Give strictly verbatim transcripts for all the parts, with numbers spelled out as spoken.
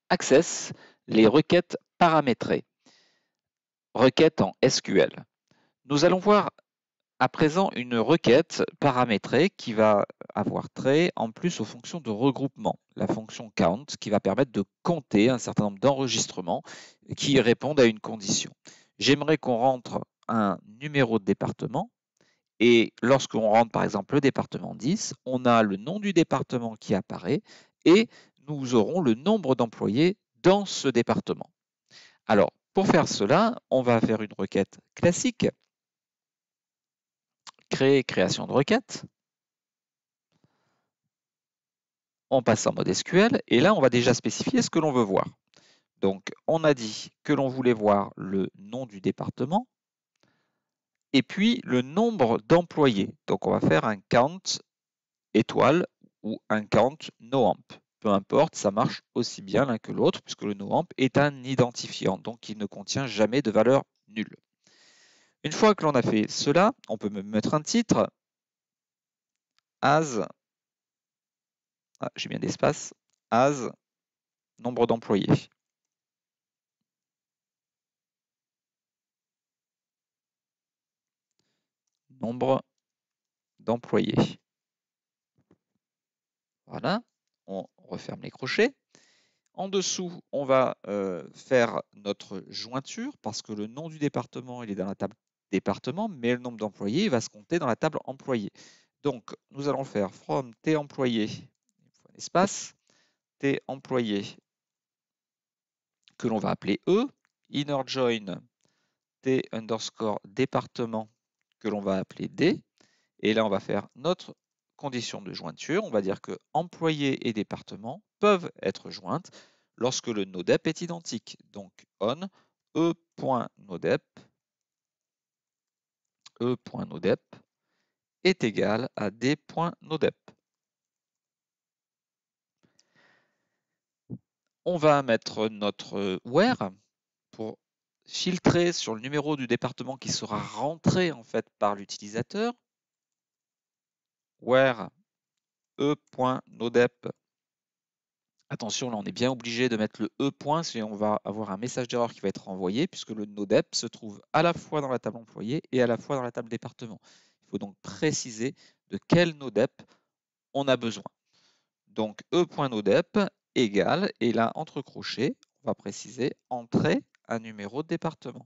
Access, les requêtes paramétrées. Requêtes en S Q L. Nous allons voir à présent une requête paramétrée qui va avoir trait en plus aux fonctions de regroupement. La fonction count qui va permettre de compter un certain nombre d'enregistrements qui répondent à une condition. J'aimerais qu'on rentre un numéro de département et lorsqu'on rentre par exemple le département dix, on a le nom du département qui apparaît et nous aurons le nombre d'employés dans ce département. Alors, pour faire cela, on va faire une requête classique. Créer, création de requête. On passe en mode S Q L et là, on va déjà spécifier ce que l'on veut voir. Donc, on a dit que l'on voulait voir le nom du département et puis le nombre d'employés. Donc, on va faire un count étoile ou un count noamp. Peu importe, ça marche aussi bien l'un que l'autre puisque le noamp est un identifiant, donc il ne contient jamais de valeur nulle. Une fois que l'on a fait cela, on peut mettre un titre as, ah, j'ai bien d'espace, as nombre d'employés. Nombre d'employés. Voilà, on referme les crochets. En dessous, on va euh, faire notre jointure parce que le nom du département, il est dans la table département, mais le nombre d'employés, il va se compter dans la table employé. Donc, nous allons faire from t employé, espace, t employé, que l'on va appeler E, inner join t underscore département, que l'on va appeler D, et là, on va faire notre condition de jointure. On va dire que employé et département peuvent être jointes lorsque le nodep est identique. Donc, on e.nodep e.nodep est égal à d.nodep. On va mettre notre where pour filtrer sur le numéro du département qui sera rentré en fait par l'utilisateur. Where e.nodep. Attention, là, on est bien obligé de mettre le E point, sinon on va avoir un message d'erreur qui va être envoyé, puisque le nodep se trouve à la fois dans la table employé et à la fois dans la table département. Il faut donc préciser de quel nodep on a besoin. Donc E.nodep égale, et là, entre crochets, on va préciser entrer un numéro de département.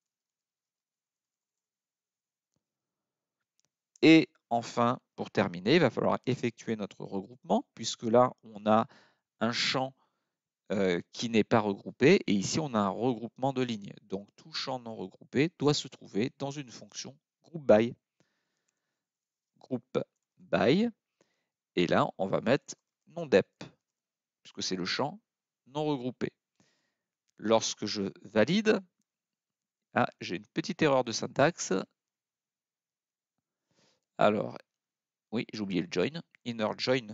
Et enfin, pour terminer, il va falloir effectuer notre regroupement, puisque là, on a un champ Euh, qui n'est pas regroupé. Et ici, on a un regroupement de lignes. Donc, tout champ non regroupé doit se trouver dans une fonction group by. Group by. Et là, on va mettre non-dep, puisque c'est le champ non regroupé. Lorsque je valide, ah, j'ai une petite erreur de syntaxe. Alors, oui, j'ai oublié le join. Inner join.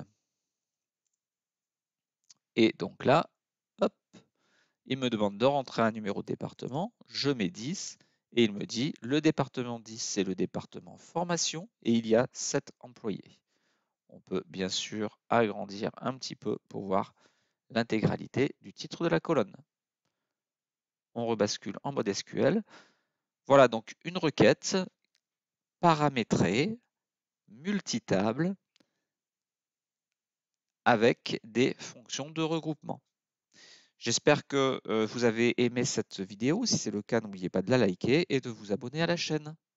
Et donc là, hop, il me demande de rentrer un numéro de département. Je mets dix. Et il me dit, le département dix, c'est le département formation et il y a sept employés. On peut bien sûr agrandir un petit peu pour voir l'intégralité du titre de la colonne. On rebascule en mode S Q L. Voilà donc une requête paramétrée, multitable, avec des fonctions de regroupement. J'espère que vous avez aimé cette vidéo. Si c'est le cas, n'oubliez pas de la liker et de vous abonner à la chaîne.